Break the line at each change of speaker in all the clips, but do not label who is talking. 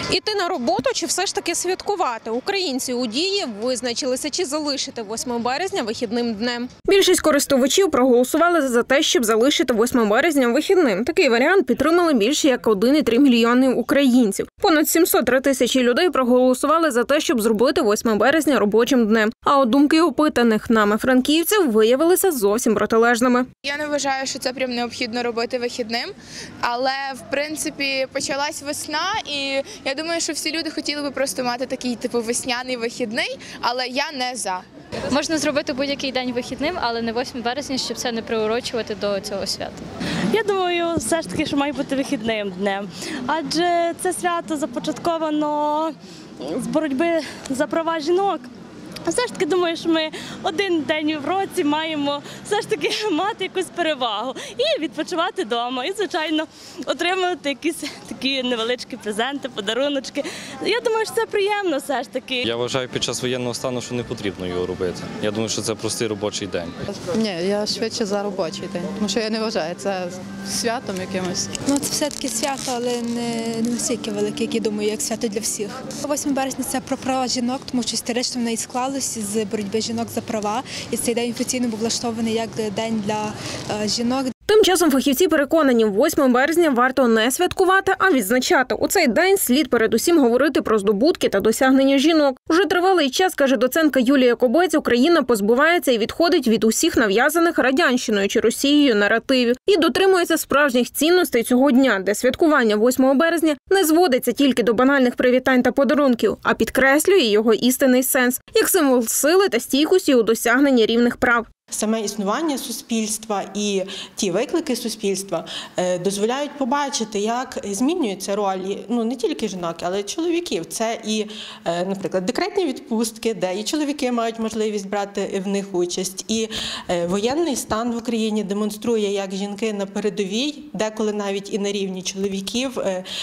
Іти на роботу чи все ж таки святкувати? Українці у Дії визначилися, чи залишити 8 березня вихідним днем. Більшість користувачів проголосували за те, щоб залишити 8 березня вихідним. Такий варіант підтримали більше як 1,3 мільйони українців. Понад 703 тисячі людей проголосували за те, щоб зробити 8 березня робочим днем. А от думки опитаних нами франківців виявилися зовсім протилежними.
Я не вважаю, що це прям необхідно робити вихідним, але в принципі почалась весна, і я думаю, що всі люди хотіли би просто мати такий типу весняний вихідний, але я не за.
Можна зробити будь-який день вихідним, але не 8 березня, щоб це не приурочувати до цього свята.
Я думаю, все ж таки, що має бути вихідним днем, адже це свято започатковано з боротьби за права жінок. Все ж таки думаю, що ми один день в році маємо все ж таки мати якусь перевагу і відпочивати вдома, і, звичайно, отримувати якісь такі невеличкі презенти, подаруночки. Я думаю, що це приємно все ж таки.
Я вважаю, під час воєнного стану, що не потрібно його робити. Я думаю, що це простий робочий день.
Ні, я швидше за робочий день, тому що я не вважаю це святом якимось.
Ну, це все-таки свято, але не настільки велике, як я думаю, як свято для всіх. 8 березня – це про права жінок, тому що історично в неї склалося з боротьби жінок за права. І цей день офіційно був влаштований як день для жінок.
Тим часом фахівці переконані, 8 березня варто не святкувати, а відзначати. У цей день слід передусім говорити про здобутки та досягнення жінок. Уже тривалий час, каже доцентка Юлія Кобець, Україна позбувається і відходить від усіх нав'язаних радянщиною чи Росією наративів і дотримується справжніх цінностей цього дня, де святкування 8 березня не зводиться тільки до банальних привітань та подарунків, а підкреслює його істинний сенс, як символ сили та стійкості у досягненні рівних прав.
Саме існування суспільства і ті виклики суспільства дозволяють побачити, як змінюються ролі, не тільки жінок, але й чоловіків. Це і, наприклад, декретні відпустки, де і чоловіки мають можливість брати в них участь. І воєнний стан в Україні демонструє, як жінки на передовій, деколи навіть і на рівні чоловіків,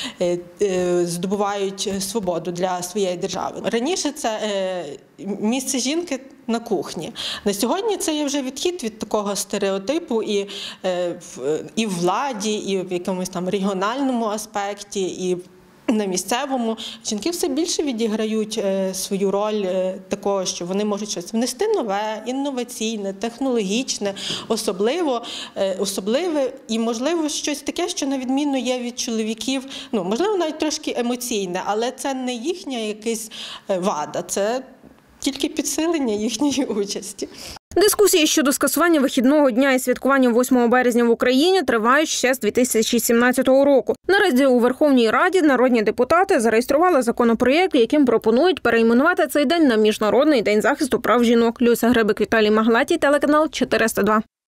здобувають свободу для своєї держави. Раніше це місце жінки на кухні. На сьогодні це є вже відхід від такого стереотипу і в владі, і в якомусь там регіональному аспекті, і на місцевому. Жінки все більше відіграють свою роль такого, що вони можуть щось внести нове, інноваційне, технологічне, особливе і, можливо, щось таке, що на відміну є від чоловіків, можливо, навіть трошки емоційне, але це не їхня якась вада, це тільки підсилення їхньої участі.
Дискусії щодо скасування вихідного дня і святкування 8 березня в Україні тривають ще з 2017 року. Наразі у Верховній Раді народні депутати зареєстрували законопроєкт, яким пропонують перейменувати цей день на Міжнародний день захисту прав жінок. Люся Гребик, Віталій Маглатій, телеканал 402.